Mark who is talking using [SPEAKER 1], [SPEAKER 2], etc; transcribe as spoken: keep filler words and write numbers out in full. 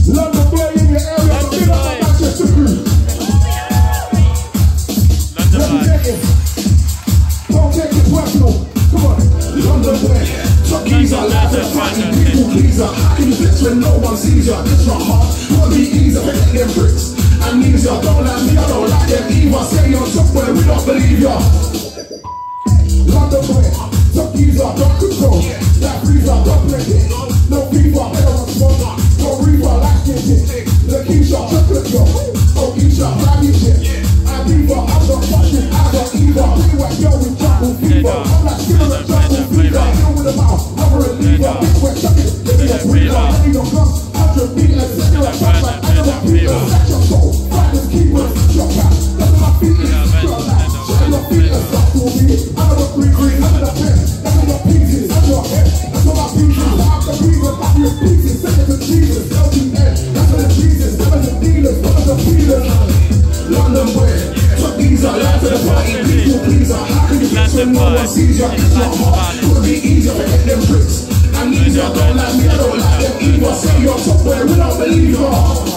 [SPEAKER 1] London boy in your area, but big up my Manchester crew. Representing. Don't take it personal. Come on. London boy. Top geezer, life to the party, people pleaser. How can you flex when no one sees ya? It's not hard, won't be easy, forget them bricks. Amnesia, don't like me, I don't like them either. Say you're top boy, we don't believe ya. London boy, top geezer, don't control. That freezer, don't play it. No fever, better on smoke. No reaver, like this shit. Lakeisha, chocolate yo. Oh, Isha, grabby shit. I'm Beaver, I'm not fucking, I got either. We went yo with jungle fever. I'm like cigarette jungle fever. Deal with the mouth, I'm a reliever. Bitch, we're chucking, give me a breather. I need no guns, hundred feet, let's set you a shot like animal people. Set your soul, fighters, keepers, your cat. That's my feet is your life. Shut your feet, let's stop to me. I'm a green, green, I'm in the pen. That's what your pieces, that's your head. That's what my pieces, I'm the breathers, I'm your pieces. Send it to Jesus, L G N. That's what the Jesus, some of the dealers, some of the feelers. London boy, top geezer, life to the party, people pleaser. How can you flex when no one sees ya? It's not hard, could be easier, forget them bricks. Amnesia, don't like me, I don't like them either. Say you're top boy, we don't believe ya.